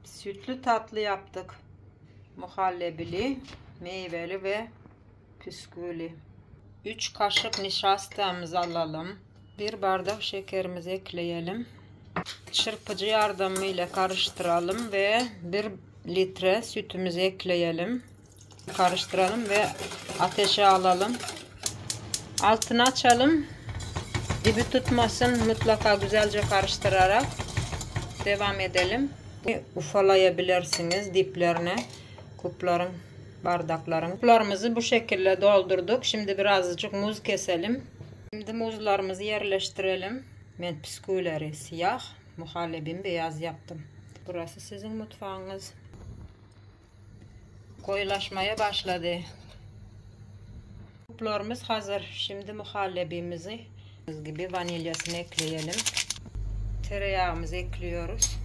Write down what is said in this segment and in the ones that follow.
Sütlü tatlı yaptık. Muhallebili, meyveli ve püskülü. 3 kaşık nişastamızı alalım. 1 bardak şekerimizi ekleyelim. Çırpıcı yardımıyla karıştıralım ve 1 litre sütümüzü ekleyelim. Karıştıralım ve ateşe alalım. Altını açalım. Dibi tutmasın. Mutlaka güzelce karıştırarak devam edelim. Ufalayabilirsiniz diplerine kupların, bardakların. Kuplarımızı bu şekilde doldurduk. Şimdi birazcık muz keselim. Şimdi muzlarımızı yerleştirelim. Ben püskülleri siyah, muhallebimi beyaz yaptım. Burası sizin mutfağınız. Koyulaşmaya başladı. Kuplarımız hazır. Şimdi muhallebimizi gibi vanilyasını ekleyelim. Tereyağımızı ekliyoruz.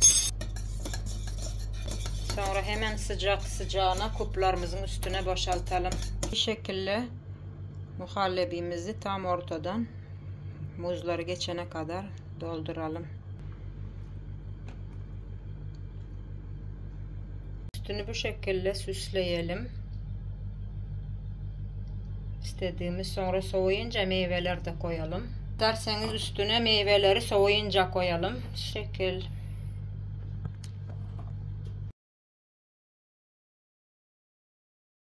Sonra hemen sıcak sıcağına kuplarımızın üstüne boşaltalım. Bu şekilde muhallebimizi tam ortadan muzları geçene kadar dolduralım. Üstünü bu şekilde süsleyelim. İstediğimiz, sonra soğuyunca meyveler de koyalım. İsterseniz üstüne meyveleri soğuyunca koyalım. Şu şekil.